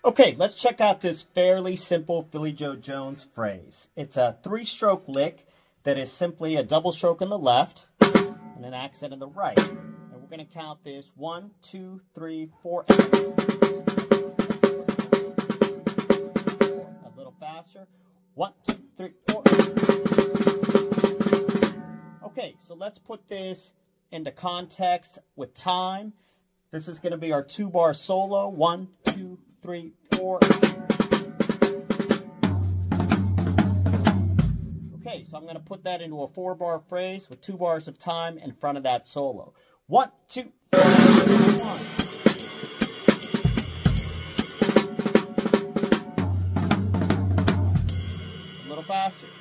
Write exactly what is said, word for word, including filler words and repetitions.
Okay, let's check out this fairly simple Philly Joe Jones phrase. It's a three-stroke lick that is simply a double stroke on the left and an accent on the right. And we're going to count this one, two, three, four. A little faster. One, two, three, four. Okay, so let's put this into context with time. This is going to be our two-bar solo. One, two, three, four. Okay, so I'm going to put that into a four-bar phrase with two bars of time in front of that solo. One, two, three, one. A little faster.